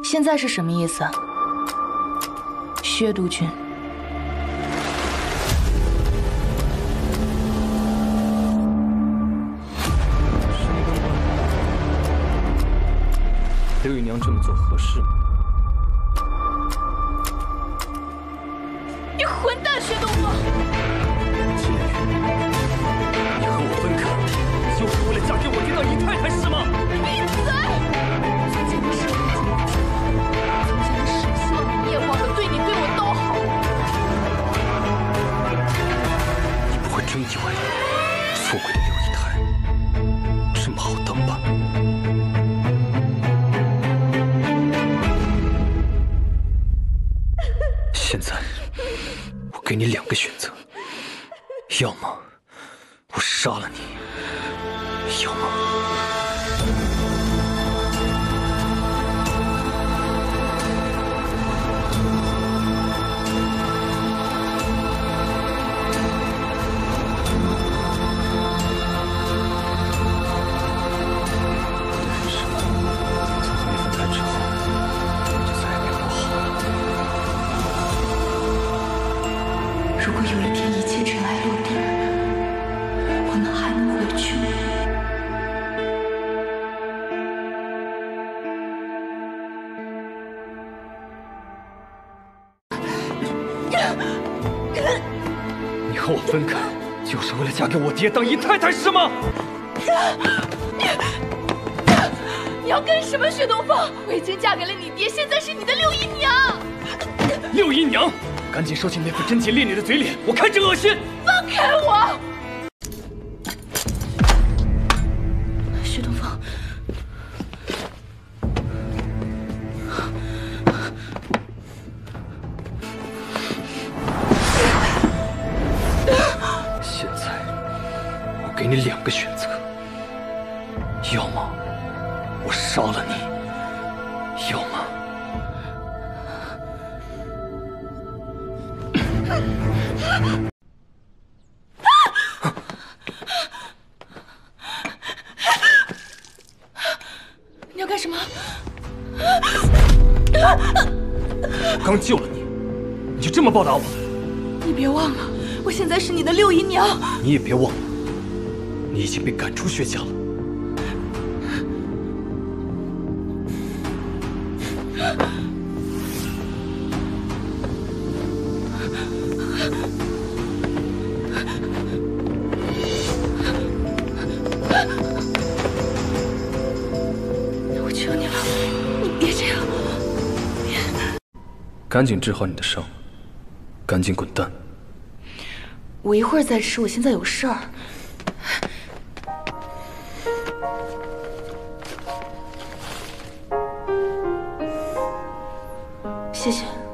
现在是什么意思？薛督军， 刘姨娘这么做合适吗？ 你混蛋，薛东风！ 秦凌云，你和我分开，就是为了嫁给我这个姨太太是吗？ 闭嘴！从前的事已经过去了，从前的事希望你也忘了，对你对我都好。 你不会真以为富贵的刘姨太这么好当吧？现在我给你2个选择，要么我杀了你，要么…… 如果有一天一切尘埃落定，我们还能回去吗？ 你和我分开，就是为了嫁给我爹当姨太太是吗？ 你要干什么，薛东风？我已经嫁给了你爹，现在是你的六姨娘。 六姨娘，赶紧收起那副贞洁烈女的嘴脸，我看着恶心！ 放开我！薛东风， 现在我给你2个选择，要么我杀了你，要么…… 你要干什么？ 我刚救了你，你就这么报答我？ 你别忘了，我现在是你的六姨娘。 你也别忘了，你已经被赶出薛家了。 我求你了，你别这样！ 赶紧治好你的伤，赶紧滚蛋！ 我一会儿再吃，我现在有事儿。谢谢。